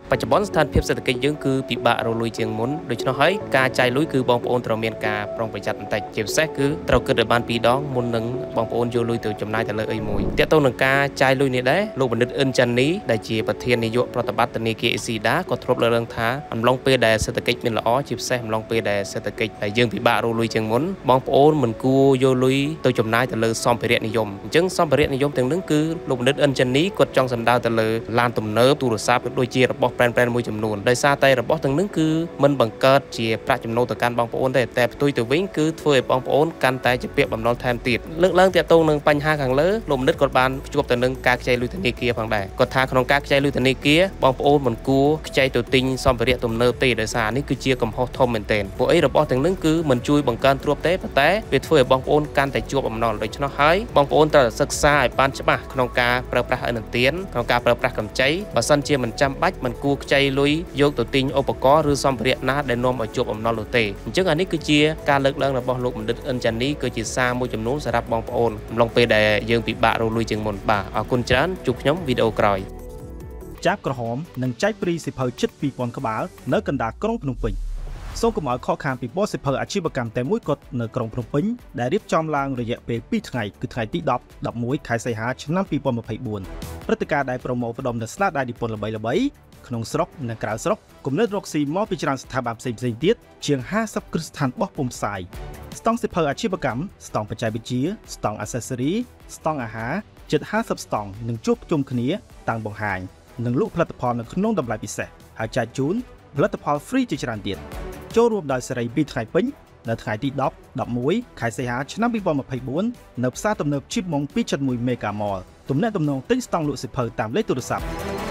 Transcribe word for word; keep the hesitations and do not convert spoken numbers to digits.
បច្ចុប្បន្នស្ថានភាពសេដ្ឋកិច្ចយើងគឺពិបាករលួយជាងមុនដូច្នោះហើយការចាយលុយគឺបងប្អូនត្រូវមានការប្រុងប្រយ័ត្នបន្តិចជាពិសេសគឺត្រូវគិតឲ្យបានពីរដងមុននឹងបងប្អូនយកលុយទៅចំណាយទៅលើអីមួយទាក់ទងនឹងការចាយលុយនេះដែរលោកបណ្ឌិតអ៊ិនចាន់នីដែលជាប្រធាននាយកប្រតិបត្តិធនាគារ Exida ក៏ធ្លាប់លើកឡើងថាអំឡុងពេលដែលសេដ្ឋកិច្ចមានល្អជាពិសេសអំឡុងពេលដែលសេដ្ឋកិច្ចដែលយើងពិបាករលួយជាងមុនបងប្អូនមិនគួរយកលុយទៅចំណាយទៅលើសម្ភារៈនិយមអញ្ចឹងសម្ភារៈនិយមទាំងនោះគឺលោកបណ្ឌិតអ៊ិនចាន់នីគាត់ចង់សម្ដៅទៅលើឡានទំនើបទូរស័ព្ទដូចជារបស់ brand brand មួយចំនួនដោយសារតែរបស់ទាំងនោះគឺមិនបង្កើតជាប្រាក់ចំណូលទៅកាន់បងប្អូនទេតែផ្ទុយទៅវិញគឺធ្វើឲ្យបងប្អូនកាន់តែជាពាក្យបំណុលថែមទៀតលើកឡើងទាក់ទងនឹងបញ្ហាខាងលើលោកបណ្ឌិតគាត់បានភ្ជាប់ទៅនឹងការខ្ចីលុយធនាគារផងដែរគាត់ថាក្នុងការខ្ចីលុយធនាគារបងប្អូនមិនគួរខ្ចីទៅទិញសម្ភារៈទំនើបទេដោយសារនេះគឺជាកំហុសធំមែនទែនពួកអីរបស់ទាំងនោះគឺមិនជួយបង្កើនទ្រព្យទេប៉ុន្តែវាធ្វើឲ្យបងប្អូនកាន់តែជាប់បំណុលដូច្នោះហើយបងប្អូនត្រូវសិក្សាឲ្យបានច្បាស់ក្នុងការប្រើប្រាស់ឥណទានក្នុងការប្រើប្រាស់កម្ចីបើសិនជាមិនចាំបាច់មិនគួរខ្ចីលុយយកទៅទិញឧបករណ៍ឬសម្ភារៈណាដែលនាំឲ្យជាប់បំណុលនោះទេអញ្ចឹងអានេះគឺជាការលើកឡើងរបស់លោកបណ្ឌិតអ៊ិនចាន់នីគឺជាសារមួយចំនួនសម្រាប់បងប្អូនអំឡុងពេលដែលយើងពិបាករលួយជាងមុនបាទអរគុណច្រើនជួបខ្ញុំវីដេអូក្រោយចាប់ក្រហមនឹងចែកព្រីសិភៅជិតពីរពាន់ក្បាលនៅកណ្ដាលក្រុងភ្នំពេញសូមកុំឲ្យខកខានពីបទសិភៅអាជីវកម្មតែមួយគត់នៅក្រុងភ្នំពេញដែលរៀបចំឡើងរយៈពេលពីរថ្ងៃគឺថ្ងៃទីដប់ ដប់មួយខែសីហាឆ្នាំពីរពាន់ម្ភៃបួនព្រឹត្តិការណ៍ដែលប្រមូលផ្ដុំនៅស្នាដៃនិពន្ធល្បីៗក្នុងស្រុកនិងក្រៅស្រុកគំនិតរកស៊ីមកពីច្រើនស្ថាប័នផ្សេងៗទៀតជាងห้าสิบគ្រឹះស្ថានបោះពុម្ពផ្សាយស្តង់សិភៅអាជីវកម្មស្តង់បច្ចេកវិទ្យាស្តង់ accessory ស្តង់អាហារជិតห้าสิบស្តង់នឹងជួបជុំគ្នាតាំងបង្ហាញនិងលក់ផលិតផលនៅក្នុងតម្លៃពិសេសហើយចែកជូនផលិតផល free ជាច្រើនទៀតចូលរួមដោយសេរីពីថ្ងៃពេញនៅថ្ងៃទីដប់ ដប់មួយខែសីហាឆ្នាំពីរពាន់ម្ភៃបួននៅផ្សារទំនើប Chip Mong two seventy one មេហ្គា Mall ទំនាក់ទំនងទិញស្តង់លក់សិភៅតាមលេខទូរស័ព្ទ